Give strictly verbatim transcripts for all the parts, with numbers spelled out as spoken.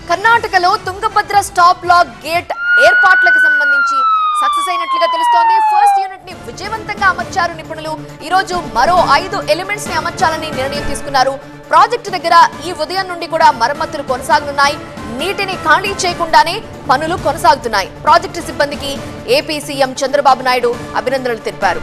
కర్ణాటకలో Tungabhadra stop lock gate ఏర్పాట్లకు సంబంధించి సక్సెస్ అయినట్లుగా తెలుస్తోంది. ఫస్ట్ యూనిట్ ని విజయవంతంగా అమర్చారు నిపుణులు. ఈ రోజు మరో ఐదు ఎలిమెంట్స్ ని అమర్చాలని నిర్ణయం తీసుకున్నారు. ప్రాజెక్టు దగ్గర ఈ ఉదయం నుండి కూడా మరమ్మతులు కొనసాగనున్నాయి. నీటిని ఖాళీ చేయకుండానే పనులు కొనసాగుతున్నాయి. ప్రాజెక్టు సిబ్బందికి ఏపీ సీఎం చంద్రబాబు నాయుడు అభినందనలు తెలిపారు.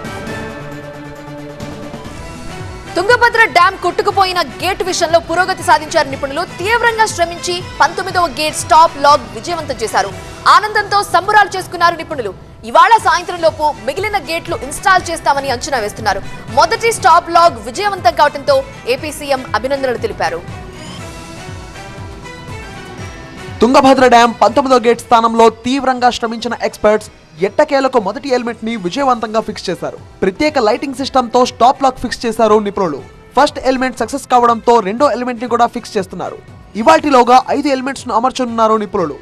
తుంగభద్ర డ్యాం కొట్టుకుపోయిన గేట్ విషయంలో పురోగతి సాధించారు నిపుణులు. తీవ్రంగా శ్రమించి పంతొమ్మిదవ గేట్ స్టాప్ లాక్ విజయవంతం చేశారు. ఆనందంతో సంబరాలు చేసుకున్నారు నిపుణులు. ఇవాళ సాయంత్రం లోపు మిగిలిన గేట్లు ఇన్స్టాల్ చేస్తామని అంచనా వేస్తున్నారు. మొదటి స్టాప్ లాక్ విజయవంతం కావడంతో ఏపీ సీఎం అభినందనలు తెలిపారు. తుంగభద్ర డ్యాం పంతొమ్మిదో గేట్ స్థానంలో తీవ్రంగా శ్రమించిన ఎక్స్పర్ట్స్ ఎట్టకేలకు మొదటి ఎలిమెంట్ ని విజయవంతంగా ఫిక్స్ చేశారు. ప్రత్యేక లైటింగ్ సిస్టమ్ తో స్టాప్ లాక్ ఫిక్స్ చేశారు నిపుణులు. ఫస్ట్ ఎలిమెంట్ సక్సెస్ కావడంతో రెండో ఎలిమెంట్ ని కూడా ఫిక్స్ చేస్తున్నారు. ఇవాల్టిలోగా ఐదు ఎలిమెంట్స్ ను అమర్చనున్నారు నిపుణులు.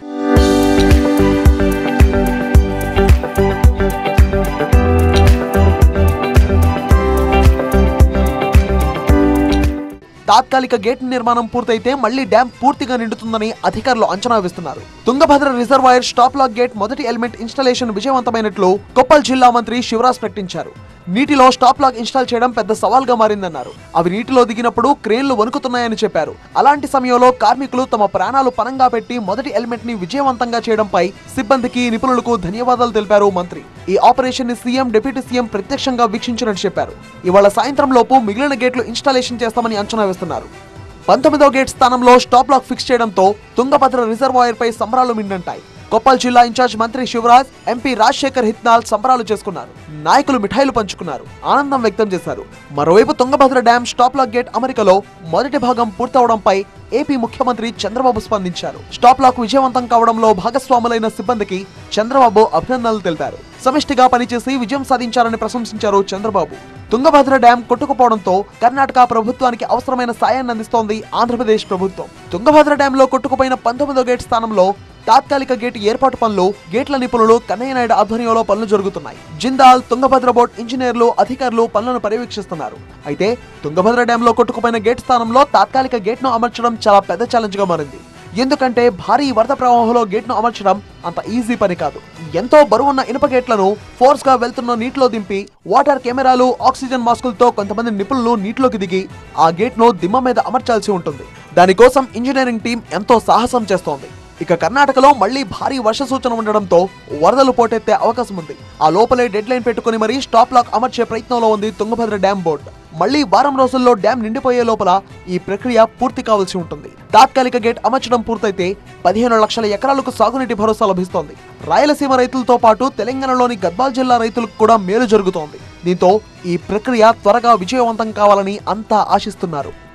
తాత్కాలిక గేట్ నిర్మాణం పూర్తయితే మళ్లీ డ్యాం పూర్తిగా నిండుతుందని అధికారులు అంచనా వేస్తున్నారు. Tungabhadra reservoir stop lock gate మొదటి ఎలిమెంట్ ఇన్స్టాలేషన్ విజయవంతమైనట్లు కొప్పల్ జిల్లా మంత్రి శివరాజ్ ప్రకటించారు. నీటిలో స్టాప్ లాక్ ఇన్స్టాల్ చేయడం పెద్ద సవాల్గా మారిందన్నారు. అవి నీటిలో దిగినప్పుడు క్రేన్లు వణుకుతున్నాయని చెప్పారు. అలాంటి సమయంలో కార్మికులు తమ ప్రాణాలు పణంగా పెట్టి మొదటి ఎలిమెంట్ ని విజయవంతంగా చేయడంపై సిబ్బందికి నిపుణులకు ధన్యవాదాలు తెలిపారు మంత్రి. ఈ ఆపరేషన్ ని సీఎం డిప్యూటీ సీఎం ప్రత్యక్షంగా వీక్షించినట్టు చెప్పారు. ఇవాళ సాయంత్రం లోపు మిగిలిన గేట్లు ఇన్స్టాలేషన్ చేస్తామని అంచనా వేస్తున్నారు. పంతొమ్మిదో గేట్ స్థానంలో స్టాప్ లాక్ ఫిక్స్ చేయడంతో తుంగభద్ర రిజర్వాయర్ పై సంబరాలు మిన్నంటాయి. కొప్పల్ జిల్లా ఇన్ఛార్జ్ మంత్రి శివరాజ్, ఎంపీ రాజశేఖర్ హిత్నాల్ సంబరాలు చేసుకున్నారు. నాయకులు మిఠాయిలు పంచుకున్నారు, ఆనందం వ్యక్తం చేశారు. మరోవైపు Tungabhadra dam stop lock gate అమరికలో మొదటి భాగం పూర్తవడంపై ఏపీ ముఖ్యమంత్రి చంద్రబాబు స్పందించారు. స్టాప్ లాక్ విజయవంతం కావడంలో భాగస్వాములైన సిబ్బందికి చంద్రబాబు అభినందనలు తెలిపారు. సమిష్టిగా పనిచేసి విజయం సాధించారని ప్రశంసించారు చంద్రబాబు. తుంగభద్ర డ్యాం కొట్టుకుపోవడంతో కర్ణాటక ప్రభుత్వానికి అవసరమైన సాయాన్ని అందిస్తోంది ఆంధ్రప్రదేశ్ ప్రభుత్వం. తుంగభద్ర డ్యాంలో కొట్టుకుపోయిన పంతొమ్మిదో గేట్ స్థానంలో తాత్కాలిక గేట్ ఏర్పాటు పనులు గేట్ల నిపుణులు కన్నయ్య నాయుడు ఆధ్వర్యంలో పనులు జరుగుతున్నాయి. జిందాల్, తుంగభద్ర బోర్డు ఇంజనీర్లు, అధికారులు పనులను పర్యవేక్షిస్తున్నారు. అయితే తుంగభద్ర డ్యాంలో కొట్టుకుపోయిన గేట్ స్థానంలో తాత్కాలిక గేట్ ను అమర్చడం చాలా పెద్ద ఛాలెంజ్ గా మారింది. ఎందుకంటే భారీ వరద ప్రవాహంలో గేట్ ను అమర్చడం అంత ఈజీ పని కాదు. ఎంతో బరువున్న ఇనుప గేట్లను ఫోర్స్ గా వెళ్తున్న నీటిలో దింపి వాటర్ కెమెరాలు, ఆక్సిజన్ మాస్కులతో కొంతమంది నిపుణులు నీటిలోకి దిగి ఆ గేట్ ను దిమ్మ మీద అమర్చాల్సి ఉంటుంది. దానికోసం ఇంజనీరింగ్ టీం ఎంతో సాహసం చేస్తోంది. ఇక కర్ణాటకలో మళ్లీ భారీ వర్ష సూచన ఉండడంతో వరదలు పోటెత్తే అవకాశం ఉంది. ఆ లోపలే డెడ్ లైన్ పెట్టుకుని మరీ స్టాప్ లాక్ అమర్చే ప్రయత్నంలో ఉంది తుంగభద్ర డ్యాం బోర్డు. మళ్లీ వారం రోజుల్లో డ్యాం నిండిపోయే లోపల ఈ ప్రక్రియ పూర్తి కావాల్సి ఉంటుంది. తాత్కాలిక గేట్ అమర్చడం పూర్తయితే పదిహేను లక్షల ఎకరాలకు సాగునీటి భరోసా లభిస్తోంది. రాయలసీమ రైతులతో పాటు తెలంగాణలోని గద్వాల్ జిల్లా రైతులకు కూడా మేలు జరుగుతోంది. దీంతో ఈ ప్రక్రియ త్వరగా విజయవంతం కావాలని అంతా ఆశిస్తున్నారు.